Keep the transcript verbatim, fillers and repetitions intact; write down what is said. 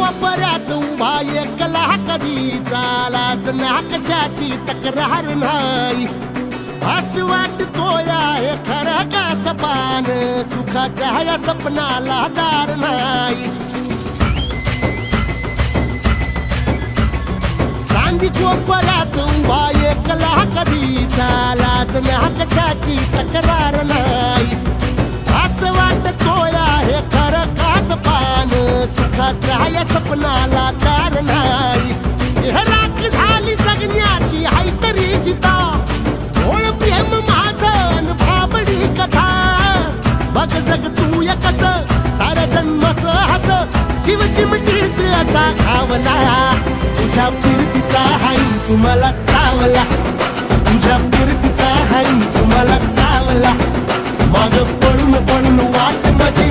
कोपऱ्यात उभा एकला कधी चालाच ना कशाची तक्रार नाही असं वाटतोय आहे खरं का सपान सुखाच्या या सपनाला दार नाही सांदी कोपऱ्यात उभा एकला कधी चालाच ना कशाची तक्रार नाही असं वाटतोय आहे खरं का सपान सुखाच्या या सपनाला दार नाही राख झाली जगण्याची हाय तरी जिता ओळ प्रेम माझं भाबडी कथा बघ जग तू या कस साऱ्या जन्माचं हस जीव चिमटीत असा खावला तुझ्या फिरतीचा हाई तुम्हाला चावला तुझ्या फिरतीचा हाई तुम्हाला चावला माग पडून पडून वाट माझी